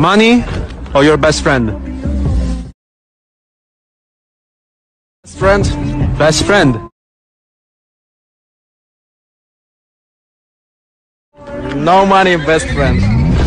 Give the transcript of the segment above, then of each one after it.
Money or your best friend? Best friend? Best friend. No money, best friend.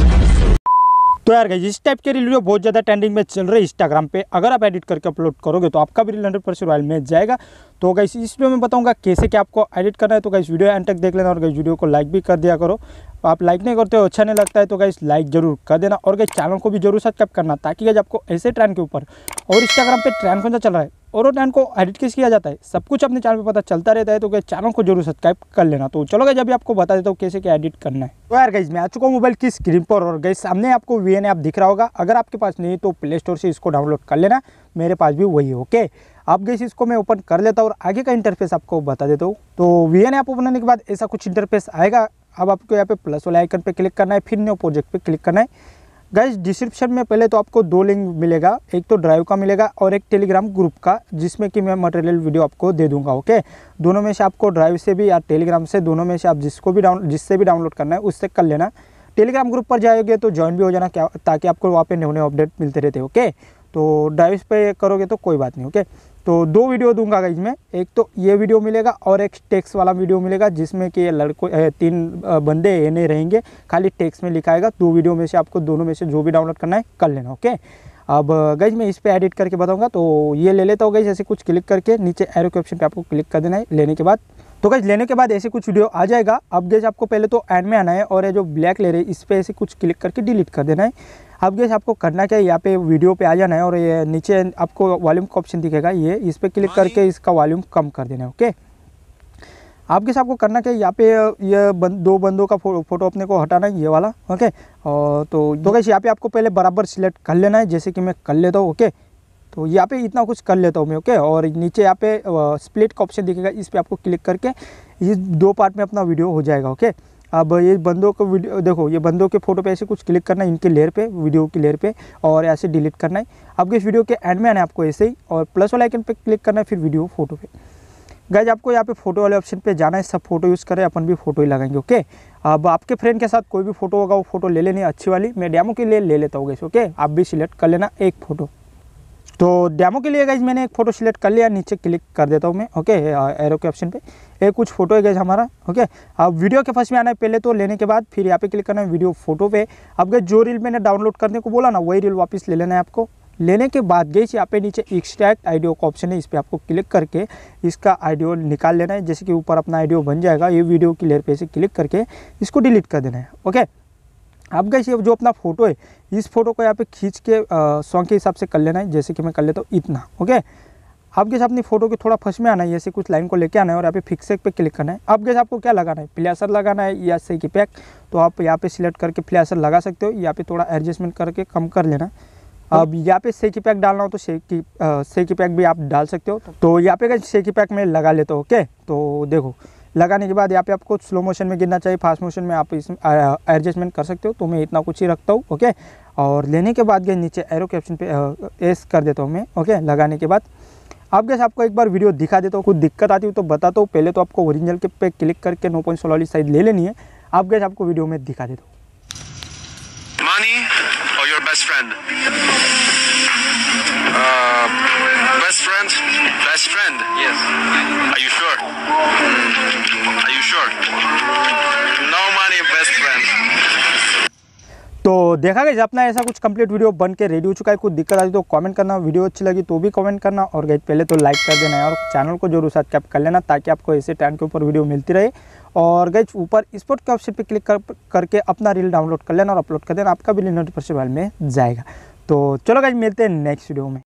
तो यार guys इस type के reel video बहुत ज़्यादा ट्रेंडिंग में चल रहे हैं इंस्टाग्राम पे। अगर आप एडिट करके अपलोड करोगे तो आपका भी रील 100% वायरल में जाएगा। तो गाइस इस वीडियो में बताऊंगा कैसे क्या आपको एडिट करना है। तो गाइस वीडियो एंड तक देख लेना और गाइस वीडियो को लाइक भी कर दिया करो। आप लाइक नहीं करते हो, अच्छा नहीं लगता है तो गाइस लाइक जरूर कर देना और गाइस चैनल को भी जरूर सब्सक्राइब करना, ताकि गाइस आपको ऐसे ट्रेंड के ऊपर और इंस्टाग्राम पे ट्रेंड कौन सा चल रहा है और वो ट्रेंड को एडिट कैसे किया जाता है सब कुछ अपने चैनल पे पता चलता रहता है। तो गाइस चैनल को जरूर सब्सक्राइब कर लेना। तो चलो गाइस अभी आपको बता देता हूँ कैसे क्या एडिट करना है। तो यार गाइस मैं आ चुका हूँ मोबाइल की स्क्रीन पर और गाइस सामने आपको VN ऐप दिख रहा होगा। अगर आपके पास नहीं तो प्ले स्टोर से इसको डाउनलोड कर लेना, मेरे पास भी वही है। ओके, अब गाइस इसको मैं ओपन कर लेता हूँ और आगे का इंटरफेस आपको बता देता हूँ। तो VN ऐप ओपन होने के बाद ऐसा कुछ इंटरफेस आएगा। अब आपको यहाँ पे प्लस वाले आइकन पे क्लिक करना है, फिर न्यू प्रोजेक्ट पे क्लिक करना है। गाइस डिस्क्रिप्शन में पहले तो आपको 2 लिंक मिलेगा, एक तो ड्राइव का मिलेगा और एक टेलीग्राम ग्रुप का, जिसमें कि मैं मटेरियल वीडियो आपको दे दूंगा। ओके, दोनों में से आपको ड्राइव से भी या टेलीग्राम से, दोनों में से आप जिससे भी डाउनलोड करना है उससे कर लेना। टेलीग्राम ग्रुप पर जाओगे तो ज्वाइन भी हो जाना, क्या ताकि आपको वहाँ पे नए अपडेट मिलते रहते। ओके, तो ड्राइव पे करोगे तो कोई बात नहीं। ओके, तो 2 वीडियो दूंगा गाइस मैं, एक तो ये वीडियो मिलेगा और एक टेक्स्ट वाला वीडियो मिलेगा, जिसमें कि लड़कों 3 बंदे ये नहीं रहेंगे, खाली टेक्स्ट में लिखा आएगा। 2 वीडियो में से आपको दोनों में से जो भी डाउनलोड करना है कर लेना। ओके, अब गाइस मैं इस पे एडिट करके बताऊंगा। तो ये ले लेता हूँ गाइस, ऐसे कुछ क्लिक करके नीचे एरो के ऑप्शन पे आपको क्लिक कर देना है। लेने के बाद तो गाइस लेने के बाद ऐसे कुछ वीडियो आ जाएगा। अब गाइस आपको पहले तो एंड में आना है और ये जो ब्लैक ले रहे हैं इस पे ऐसे कुछ क्लिक करके डिलीट कर देना है। अब गाइस आपको करना क्या है, यहाँ पे वीडियो पे आ जाना है और ये नीचे आपको वॉल्यूम का ऑप्शन दिखेगा, ये इस पे क्लिक करके इसका वॉल्यूम कम कर देना है। ओके, अब गाइस आपको करना क्या है, यहाँ पे ये 2 बंदों का फोटो अपने को हटाना है, ये वाला। ओके, और तो गाइस यहाँ पे आपको पहले बराबर सिलेक्ट कर लेना है, जैसे कि मैं कर लेता हूँ। ओके, तो यहाँ पे इतना कुछ कर लेता हूँ मैं। ओके, और नीचे यहाँ पे स्प्लिट का ऑप्शन दिखेगा, इस पर आपको क्लिक करके इस 2 पार्ट में अपना वीडियो हो जाएगा। ओके, अब ये बंदों को वीडियो देखो, ये बंदों के फोटो पे ऐसे कुछ क्लिक करना है, इनके लेयर पे, वीडियो की लेयर पे, और ऐसे डिलीट करना है। अब इस वीडियो के एंड में आना है आपको ऐसे ही, और प्लस वाला आइकन पे क्लिक करना है, फिर वीडियो फोटो पे। गाइस आपको यहाँ पे फोटो वाले ऑप्शन पे जाना है, सब फोटो यूज़ करें, अपन भी फोटो ही लगाएंगे। ओके, अब आपके फ्रेंड के साथ कोई भी फोटो होगा वो फोटो ले लेनी है अच्छी वाली, मैं डेमो के लिए ले लेता हूँ गाइस। ओके, आप भी सिलेक्ट कर लेना एक फ़ोटो। तो डेमो के लिए गाइस मैंने एक फ़ोटो सिलेक्ट कर लिया, नीचे क्लिक कर देता हूँ मैं। ओके, एरो के ऑप्शन पे एक कुछ फोटो है गाइस हमारा। ओके, अब वीडियो के फर्स्ट में आना है पहले तो, लेने के बाद फिर यहाँ पे क्लिक करना है वीडियो फोटो पे। अब गाइस जो रील मैंने डाउनलोड करने को बोला ना, वही रील वापस ले लेना है आपको। लेने के बाद गाइस यहाँ पे नीचे एक्सट्रैक्ट आइडियो का ऑप्शन है, इस पर आपको क्लिक करके इसका आइडियो निकाल लेना है। जैसे कि ऊपर अपना आइडियो बन जाएगा, ये वीडियो की लेयर पे से क्लिक करके इसको डिलीट कर देना है। ओके, अब गाइस ये जो अपना फोटो है, इस फोटो को यहाँ पे खींच के सॉन्ग के हिसाब से कर लेना है, जैसे कि मैं कर लेता हूँ इतना। ओके, अब गाइस अपनी फोटो के थोड़ा फर्स्ट में आना है, ऐसे कुछ लाइन को लेके आना है और यहाँ पे फिक्सेक पे क्लिक करना है। अब गाइस आपको क्या लगाना है, फ्लैशर लगाना है या सेकी पैक, तो आप यहाँ पे सिलेक्ट करके फ्लैशर लगा सकते हो, यहाँ पे थोड़ा एडजस्टमेंट करके कम कर लेना। अब यहाँ पे सेकी पैक डालना हो तो सेकी पैक भी आप डाल सकते हो। तो यहाँ पे गाइस सेकी पैक में लगा लेते हो। ओके, तो देखो लगाने के बाद यहाँ पे आपको स्लो मोशन में गिरना चाहिए, फास्ट मोशन में आप इसमें एडजस्टमेंट कर सकते हो, तो मैं इतना कुछ ही रखता हूँ। ओके, और लेने के बाद गए नीचे एरो के ऑप्शन पे एस कर देता हूँ मैं। ओके, लगाने के बाद अब गैस आपको एक बार वीडियो दिखा देता हूँ, कुछ दिक्कत आती हो तो बताता हूँ। पहले तो आपको ओरिजिनल के पे क्लिक करके 9.16 वाली साइज ले लेनी है। अब गैस आपको वीडियो में दिखा देता हूँ। Money or your best friend? Best friend? Best friend? Yes. Are you sure? Are you sure? No money, best friend. तो देखा गया अपना ऐसा कुछ कंप्लीट वीडियो बन के रेडी हो चुका है। कुछ दिक्कत आई तो कमेंट करना, वीडियो अच्छी लगी तो भी कमेंट करना, और गाइस पहले तो लाइक कर देना है और चैनल को जरूर सब्सक्राइब कर लेना, ताकि आपको ऐसे टाइम के ऊपर वीडियो मिलती रहे। और गाइस ऊपर स्पॉट के ऑप्शन पे क्लिक करके अपना रील डाउनलोड कर लेना और अपलोड कर देना, आपका भी रील नोटिफिकेशन में जाएगा। तो चलो गाइस मिलते हैं नेक्स्ट वीडियो में।